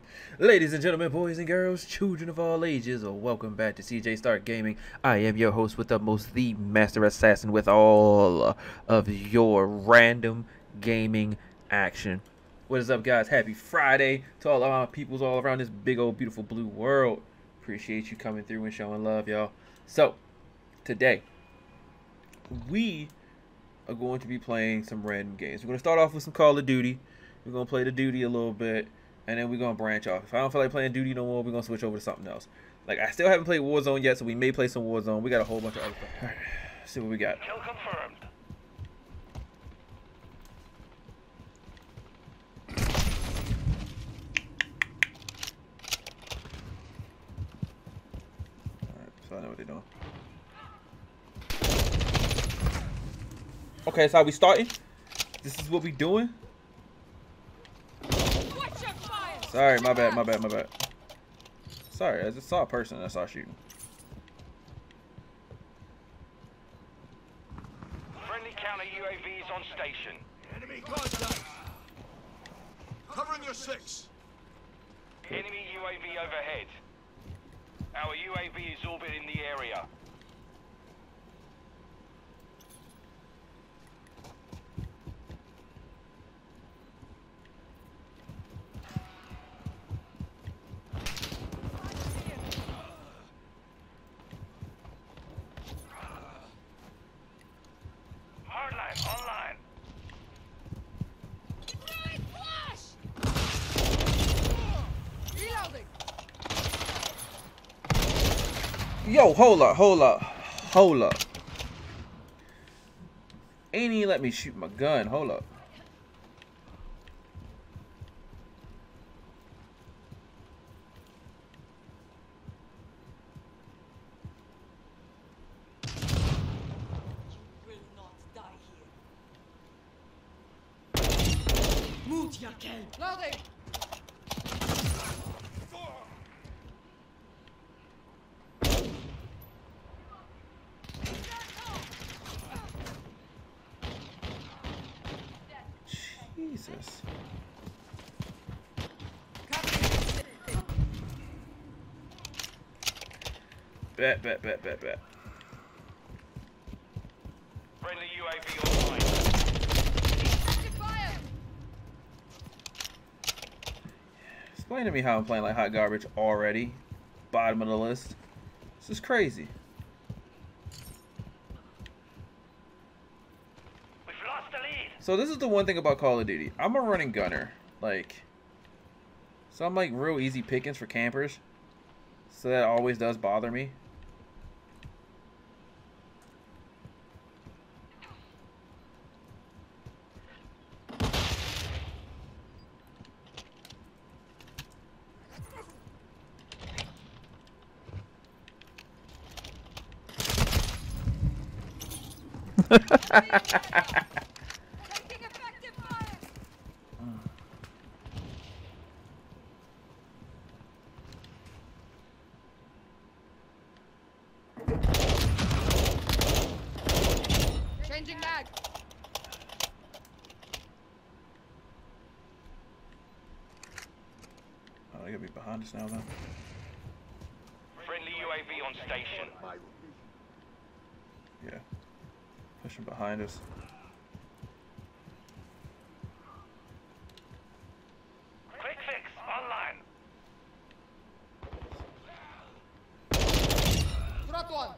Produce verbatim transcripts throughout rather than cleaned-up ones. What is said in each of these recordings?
Ladies and gentlemen, boys and girls, children of all ages, welcome back to C J Stark Gaming. I am your host with the most, the master assassin with all of your random gaming action. What is up, guys? Happy Friday to all of our peoples all around this big old beautiful blue world. Appreciate you coming through and showing love, y'all. So, today, we are going to be playing some random games. We're going to start off with some Call of Duty. We're going to play the Duty a little bit. And then we're going to branch off. If I don't feel like playing Duty no more, we're going to switch over to something else. Like, I still haven't played Warzone yet, so we may play some Warzone. We got a whole bunch of other stuff. All right, let's see what we got. Kill confirmed. Alright, so I know what they're doing. Okay, that's how we starting. This is what we doing. Sorry, my bad, my bad, my bad. Sorry, I just saw a person and I saw shooting. Friendly counter U A Vs on station. Enemy contact. Covering your six. Enemy U A V overhead. Our U A V is orbiting the area. Online. Yo, hold up, hold up, hold up. Ain't even let me shoot my gun. Hold up. Loading! Jesus. Bet, bet, bet, bet, bet. Friendly U A V online. Explain to me how I'm playing like hot garbage already. Bottom of the list. This is crazy. We've lost the lead. So this is the one thing about Call of Duty. I'm a running gunner. Like, so I'm like real easy pickings for campers. So that always does bother me. Taking effective fire. Changing mag. Oh, they gotta be behind us now, though. Friendly U A V on station. Yeah. Pushing behind us. Quick fix online. Got one.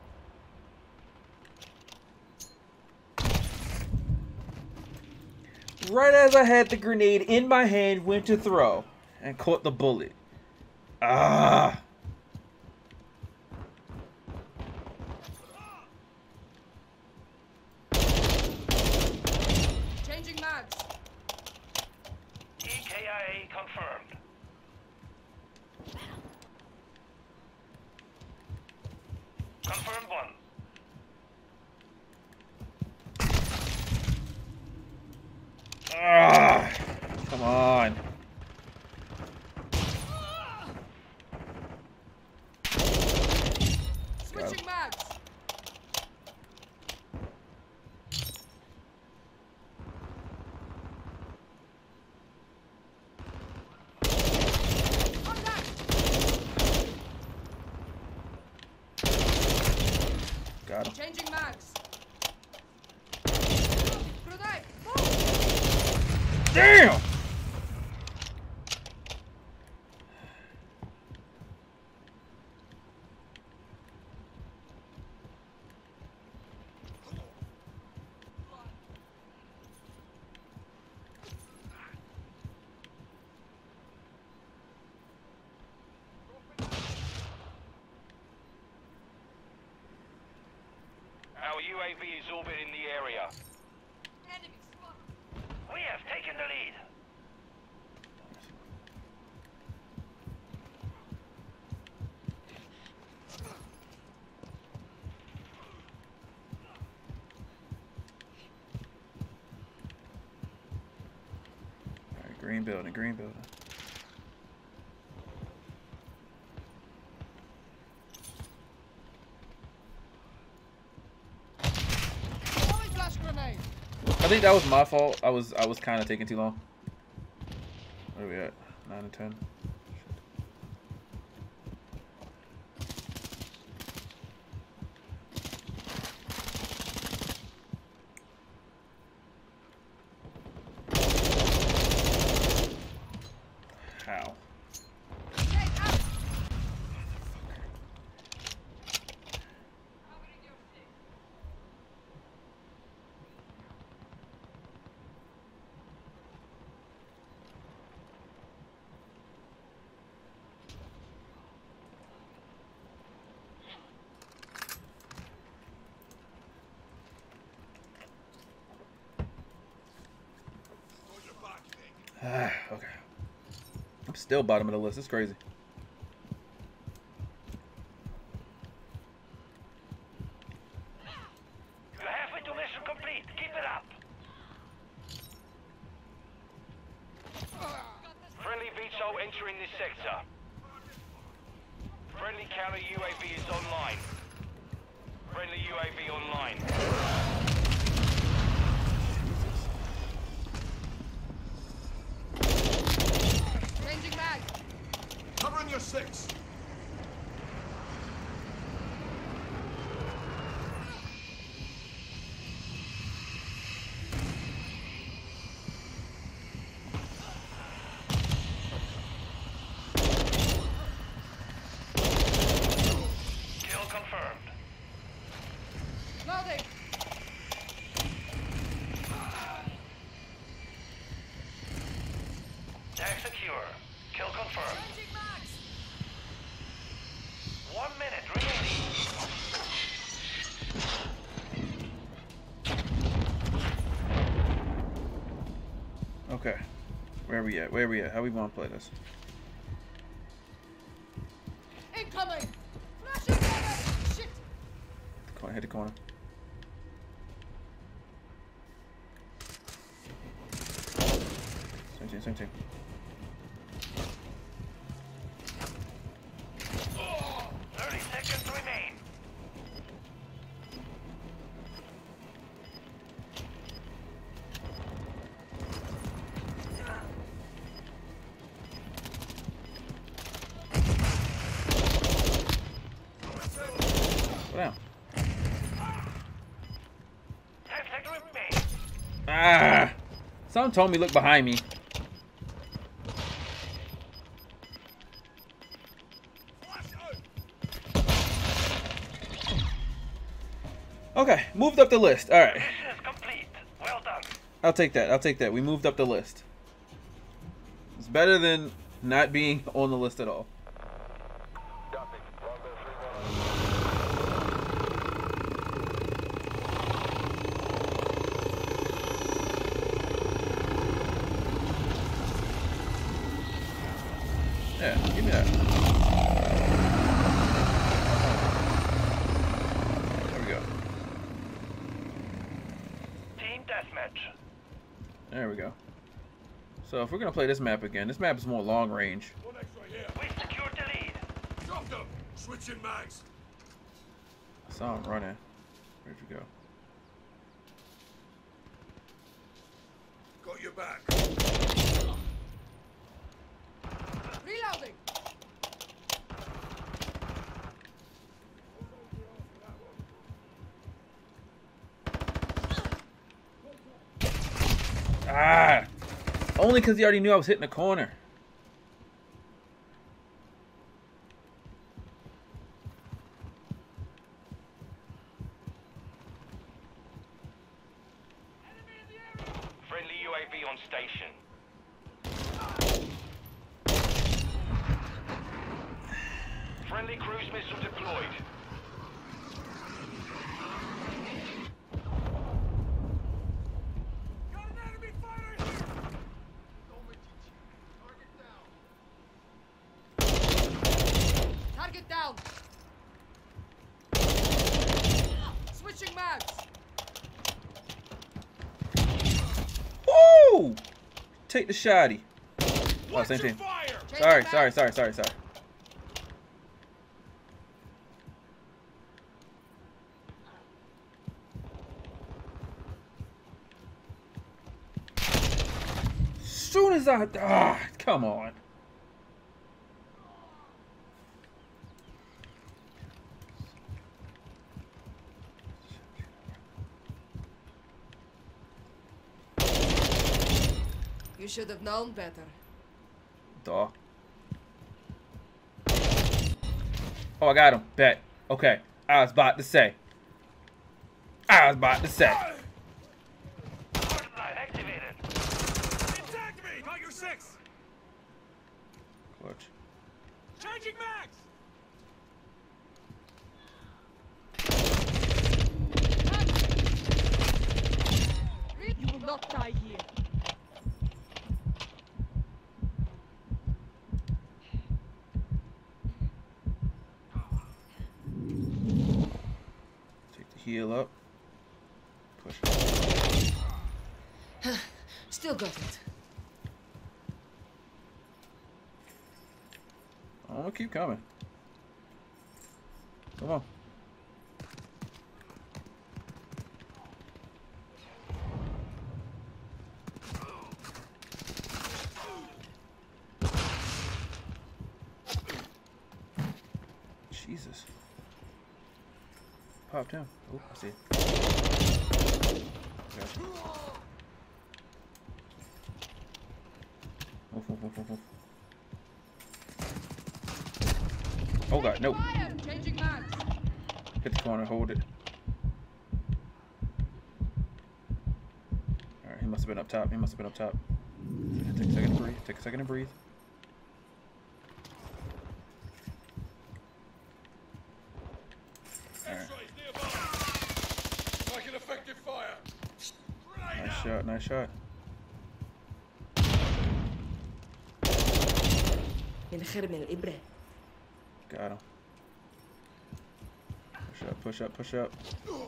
Right as I had the grenade in my hand, went to throw and caught the bullet. Ah. Changing mags. E K I A confirmed. Confirmed one. Ah. Come on. Switching mags. Changing mags. Grenade. Move. Damn! Our U A V is orbiting the area. Enemy spotted. We have taken the lead. Alright, green building, green building. Throwing flash grenade. I think that was my fault. I was I was kind of taking too long. What are we at? Nine and ten. How? Grenade out. On your back, Nick. Ah, okay. I'm still bottom of the list. It's crazy. You're halfway to mission complete. Keep it up. Friendly V SOL entering this sector. Friendly counter U A V is online. Friendly U A V online. Changing mag. Covering your six. Kill confirmed. Loading. Tag secure. Kill confirmed. Changing mags. One minute remaining. Okay. Where are we at? Where are we at? How we want to play this? Incoming. Flashing grenade. Shit. Corner, hit the corner. Same team, same team. Thirty seconds remain. Go down. Ten seconds remain. Ah! Someone told me look behind me. Okay, moved up the list. All right, Mission is complete. Well done. I'll take that. I'll take that. We moved up the list. It's better than not being on the list at all. Yeah, give me that. There we go. Team deathmatch. There we go. So if we're gonna play this map again, this map is more long range. One extra here. We secured the lead. Drop them. Switching mags. I saw him running. Where'd you go? Got your back. Reloading. Only because he already knew I was hitting the corner. Friendly U A V on station. Friendly cruise missile deployed. Got an enemy fighter here! Target down. Switching mags. Woo! Take the shotty. Oh, Watch same your team. fire! Changing Sorry, mags. sorry, sorry, sorry, sorry. Soon as I ah, come on. You should have known better. Duh. Oh, I got him. Bet. Okay. I was about to say. I was about to say. Light activated. Attack me! Got your six! Clutch. Changing mags! You will not die here. Take the heel up. Push. Still got it. I'm gonna keep coming. Come on. Jesus. Popped him. Oh, I see it. Gotcha. Oof, oof, oof, oof, oof. Oh god, no. Fire. Changing mags. Hit the corner, hold it. Alright, he must have been up top. He must have been up top. Take a second to breathe. Take a second to breathe. X-rays nearby! Taking effective fire! Grenade Nice out! shot, nice shot. Got him. Push up, push up, push up.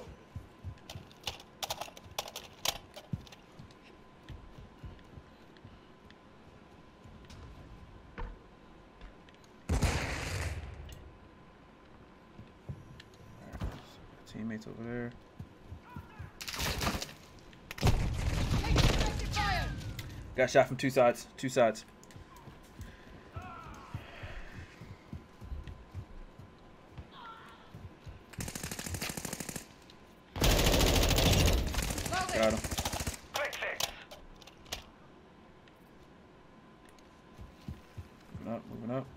Alright, so teammates over there. Take effective fire. Got shot from two sides. Two sides. Loading. Got him. Quick fix. Moving up, moving up.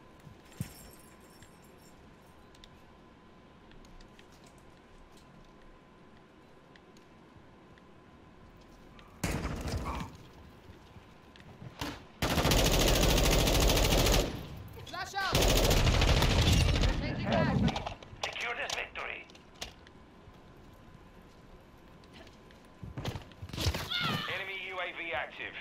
Flash out. Changing mags. Secure this victory. Enemy U A V active.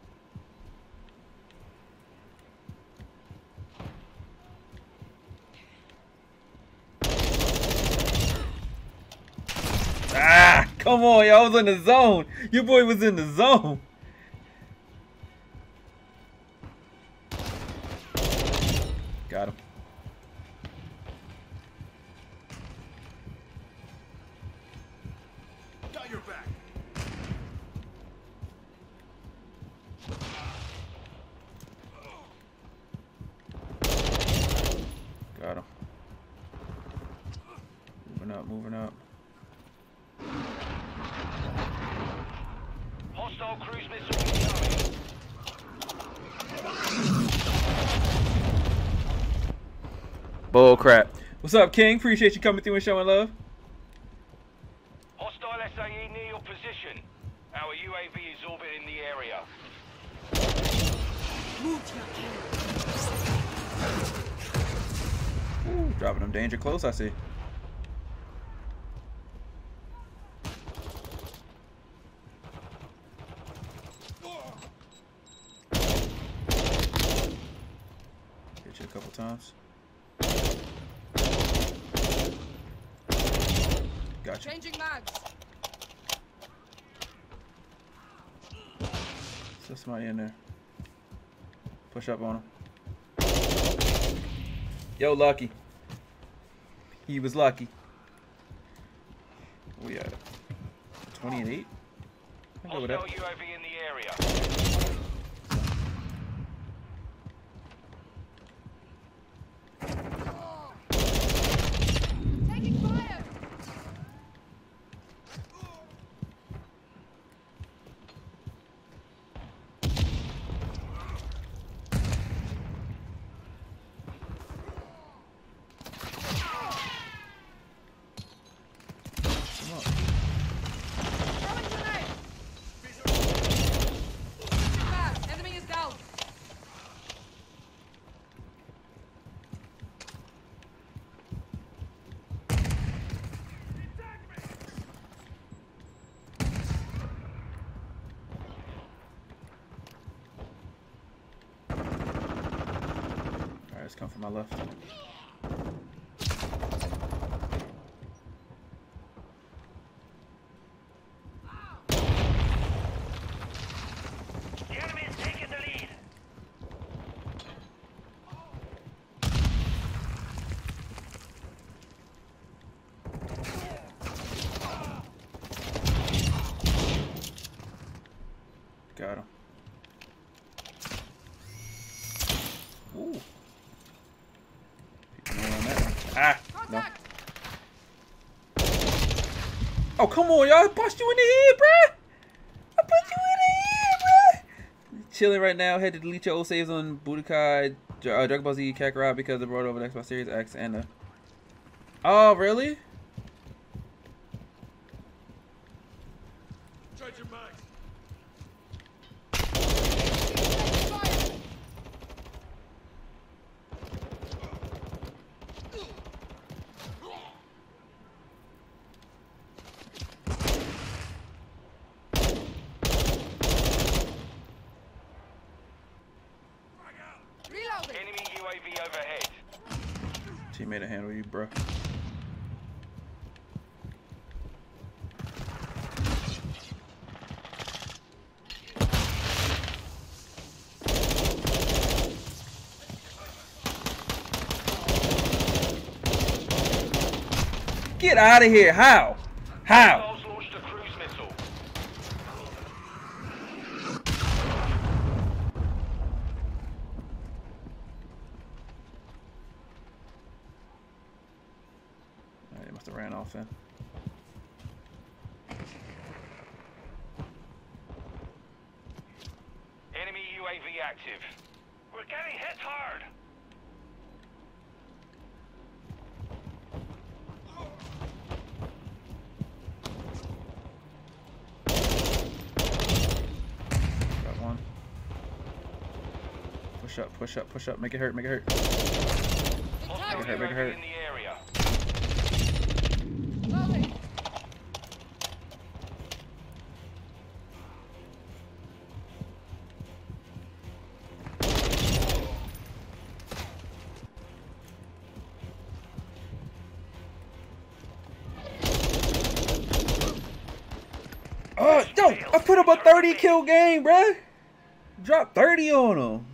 Ah, come on, y'all was in the zone. Your boy was in the zone. Got him. Got your back! Got him. Moving up, moving up. Hostile cruise missile incoming. Bull crap. What's up, King? Appreciate you coming through and showing love. Hostile S A E near your position. Our U A V is orbiting the area. Move to your kill. Ooh, dropping them danger close, I see. Hit you a couple times. Gotcha. Changing mags. There's somebody in there. Push up on him. Yo, Lucky. He was lucky. We at twenty and eight. I'll go with that. Hostile U A V in the area. Taking fire. Throwing grenade. Changing mags. Enemy is down. Alright, let's come from my left. The enemy is taking the lead. Got him. Ooh. Keep an eye on that one. Ah! No. Contact. Oh, come on, y'all. I bust you in the head, bruh. I put you in the head, bruh. Chilling right now. Had to delete your old saves on Budokai, Dra- uh, Dragon Ball Z, Kakarot because they brought over the Xbox Series X and the. Oh, really? Changing mags. Taking fire. Reloading. Enemy U A V overhead. Teammate to handle you, bruh. Get out of here. How? How? Hostiles launched a cruise missile. Alright, they must have ran off then. Enemy U A V active. We're getting hit hard. Got one. Push up, push up, push up. Make it hurt, make it hurt. Hostile Make it hurt, make it U A V hurt. in the area. Loading. Oh, yo, I put up a thirty kill game, bruh. Drop thirty on him.